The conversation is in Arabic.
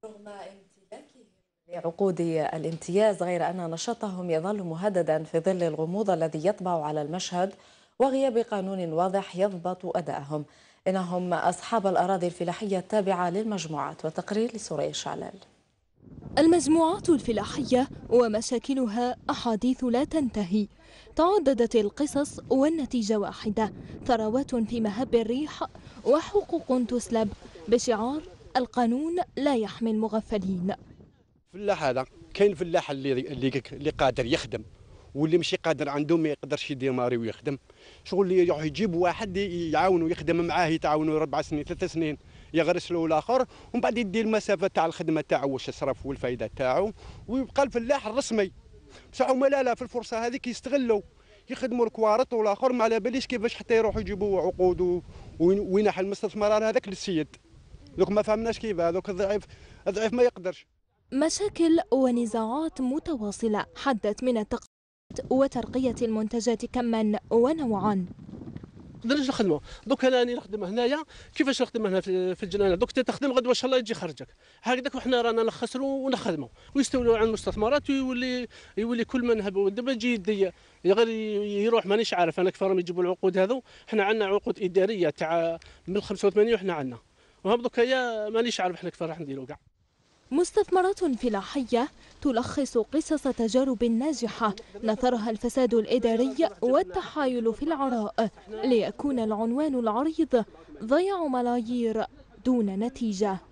رغم امتلاكهم لعقود الامتياز، غير أن نشاطهم يظل مهددا في ظل الغموض الذي يطبع على المشهد وغياب قانون واضح يضبط أدائهم. إنهم أصحاب الأراضي الفلاحية التابعة للمجموعات. وتقرير لسوريا شعلال. المجموعات الفلاحية ومشاكلها أحاديث لا تنتهي. تعددت القصص والنتيجة واحدة: ثروات في مهب الريح وحقوق تسلب بشعار القانون لا يحمي المغفلين. فلاح هذا كاين فلاح اللي قادر يخدم، واللي ماشي قادر عنده ما يقدرش يديماري ويخدم. شغل اللي يروح يجيب واحد يعاونو يخدم معاه، يتعاونوا 4 سنين 3 سنين، يغرس له الاخر، ومن بعد يدي المسافه تاع الخدمه تاعو واش يصرف والفائده تاعو، ويبقى الفلاح الرسمي. بصح هما لا في الفرصه هذيك يستغلوا، يخدموا الكوارط والاخر ما على باليش كيفاش حتى يروحوا يجيبوا عقود وينحى المستثمر هذاك للسيد. دوك ما فهمناش كيف هذوك الضعيف ما يقدرش. مشاكل ونزاعات متواصلة حدت من التقاعد وترقية المنتجات كما ونوعا. نقدرش نخدموا دوك. انا راني نخدم هنايا، كيفاش نخدم هنا في الجنانه؟ دوك تخدم غدوه ان شاء الله يجي خرجك هكذاك، وحنا رانا نخسروا ونخدموا ويستولوا على المستثمرات، ويولي كل من هب دابا يجي غير يروح. مانيش عارف انا كيف راهم يجيبوا العقود هذو. حنا عندنا عقود اداريه تاع من 85 وحنا عندنا، وهم دوك هي مانيش عارف حنا كيف راح نديروا كاع. مستثمرات فلاحية تلخص قصص تجارب ناجحة نثرها الفساد الإداري والتحايل في العراء، ليكون العنوان العريض: ضياع ملايير دون نتيجة.